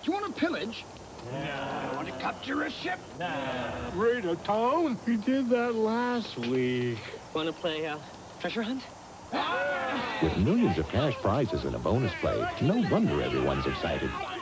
Do you want to pillage? No. Want to capture a ship? No. Raid a town? We did that last week. Want to play treasure hunt? With millions of cash prizes and a bonus play, no wonder everyone's excited.